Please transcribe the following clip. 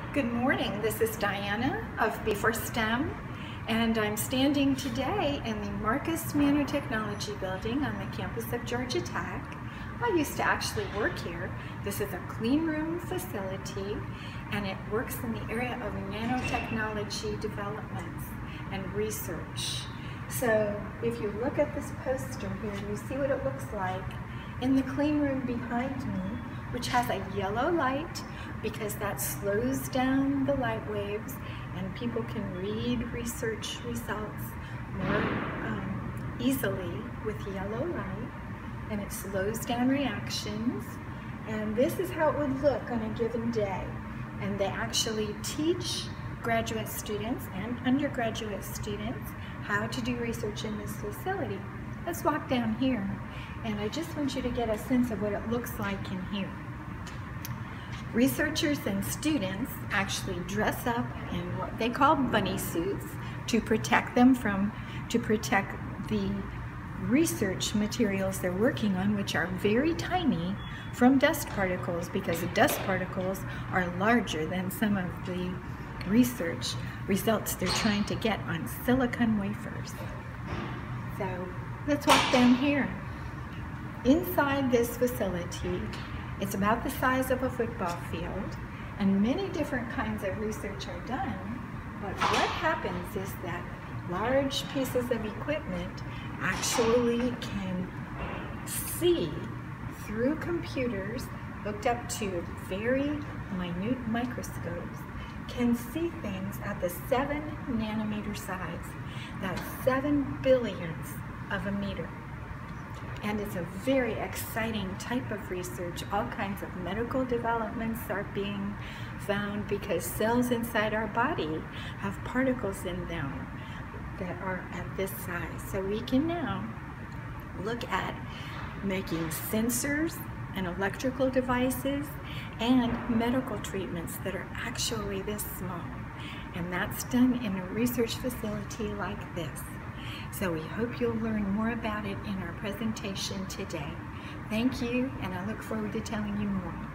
Good morning, this is Diana of B4STEM, and I'm standing today in the Marcus Nanotechnology building on the campus of Georgia Tech. I used to actually work here. This is a clean room facility, and it works in the area of nanotechnology developments and research. So if you look at this poster here, you see what it looks like in the clean room behind me, which has a yellow light because that slows down the light waves and people can read research results more easily with yellow light, and it slows down reactions. And this is how it would look on a given day. And they actually teach graduate students and undergraduate students how to do research in this facility. Let's walk down here, and I just want you to get a sense of what it looks like in here. Researchers and students actually dress up in what they call bunny suits to protect the research materials they're working on, which are very tiny, from dust particles, because the dust particles are larger than some of the research results they're trying to get on silicon wafers. So let's walk down here. Inside this facility, it's about the size of a football field, and many different kinds of research are done. But what happens is that large pieces of equipment actually can see through computers hooked up to very minute microscopes, can see things at the 7 nanometer size. That's 7 billionths of a meter. And it's a very exciting type of research. All kinds of medical developments are being found because cells inside our body have particles in them that are at this size. So we can now look at making sensors and electrical devices and medical treatments that are actually this small. And that's done in a research facility like this. So we hope you'll learn more about it in our presentation today. Thank you, and I look forward to telling you more.